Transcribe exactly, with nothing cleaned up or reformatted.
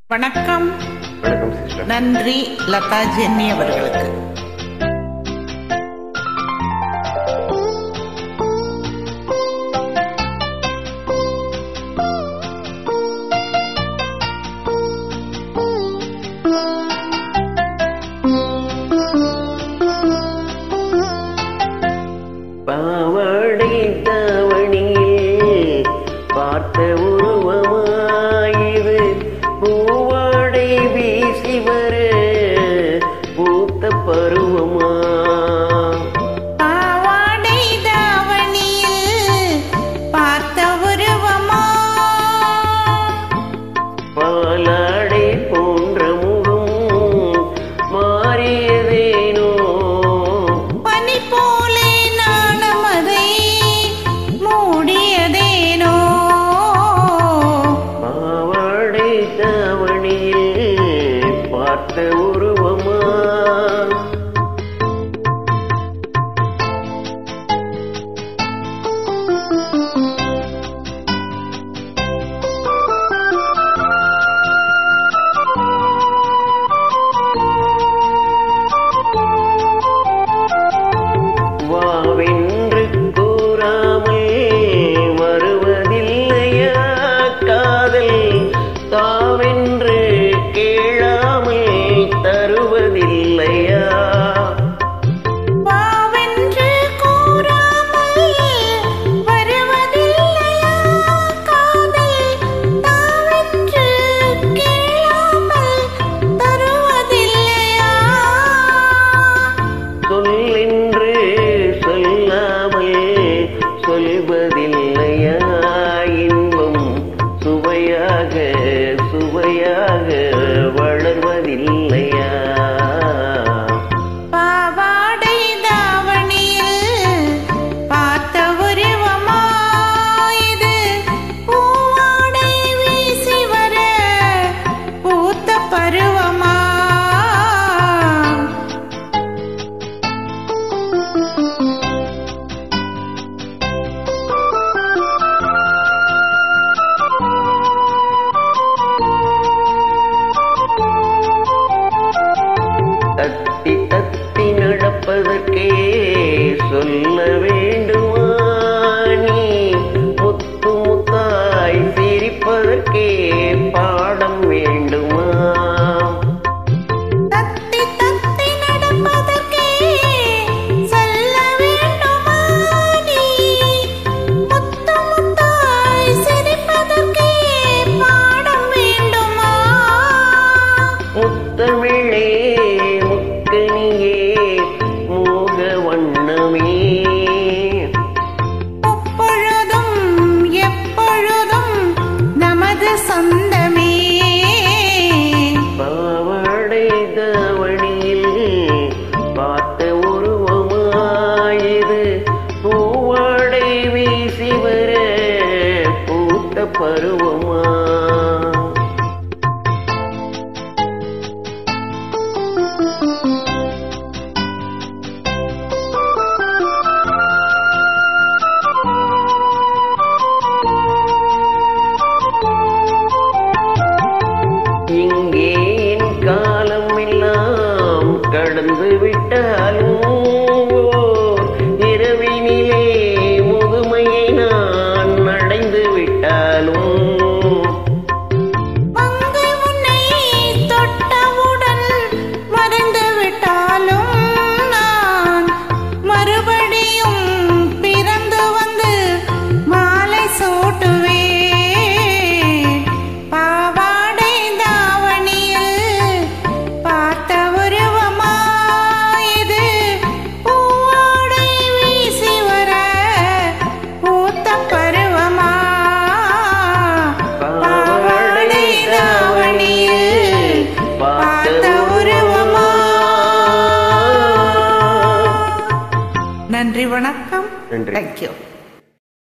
வணக்கம். வணக்கம் சிஸ்டர். நன்றி லதா ஜென்னி அவர்களுக்கு. பாவாடை தாவணியில் பார்த்த உருவமாயிரு பூவாடை வீசி வர பூத்த பருவமா. பாவாடை தாவணியில் பார்த்த உருவமா பாலாடை போன்ற முகம் மாறியதேனோ பனி போலே நாணமதை மூடியதேனோ. பாவாடை தாவணியில் பார்த்த உருவமா. வாவென்று கூறாமல் வருவதில்லையா காதல், தாவென்று கேளாமல் தருவதில்லையா. வாவென்று கூறாமல் வருவதில்லையா காதல், தாவென்று கேளாமல் தருவதில்லையா. சொல்லென்று சொல்லாமல் சொல்வதில்லையா இன்பம் சுவையாக சுவையாக வளர்வதில்லையா. பாவாடை தாவணியில் பார்த்த உருவமா இது பூவாடை வீசி வர பூத்த பருவமா. தத்தி தத்தி நடப்பதற்கே சொல்ல வேண்டுமா நீ, முத்து முத்தாய் சிரிப்பதற்கே பாடம் வேண்டுமா. தத்தி தத்தி நடப்பதற்கே சொல்ல வேண்டுமா நீ, முத்து முத்தாய் சிரிப்பதற்கே பாடம் வேண்டுமா. முத்தமிழே முக்கனியே மோக வண்ணமே எப்பொழுதும் எப்பொழுதும் நமது சொந்தமே. பாவாடை தாவணியில் பார்த்த உருவமாயிது பூவாடை வீசி வர பூத்த பருவமா. இங்கே என் காலம் எல்லாம் கடந்து விட்டாலும் இரவினிலே முதுமையை நான் அடைந்து விட்டாலும் மங்கை உன்னை தொட்டவுடன் மறைந்து விட்டாலும் நான் மறுபடியும் பிறந்து வந்து மாலை சூட்டுவேன். பாவாடை தாவணியில் பார்த்த உருவமா இது பூவாடை வீசி வர பூத்த பருவமா. பாவாடை தாவணியில் பார்த்த உருவமா. நன்றி, வணக்கம். நன்றி. தேங்க்யூ.